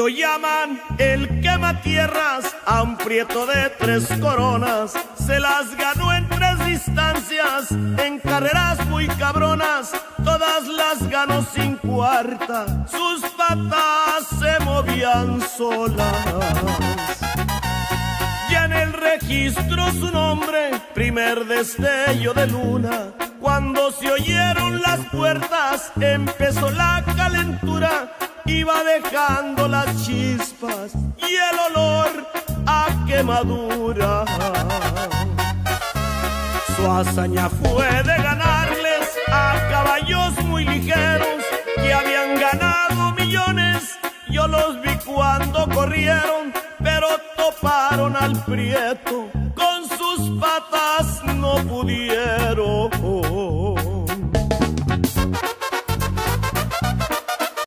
Lo llaman el quematierras, a un prieto de 3 coronas. Se las ganó en 3 distancias, en carreras muy cabronas. Todas las ganó sin cuarta, sus patas se movían solas. Ya en el registro su nombre, primer destello de luna. Cuando se oyeron las puertas, empezó la calentura. Iba dejando las chispas y el olor a quemadura. Su hazaña fue de ganarles a caballos muy ligeros que habían ganado millones. Yo los vi cuando corrieron, pero toparon al prieto, con sus patas no pudieron.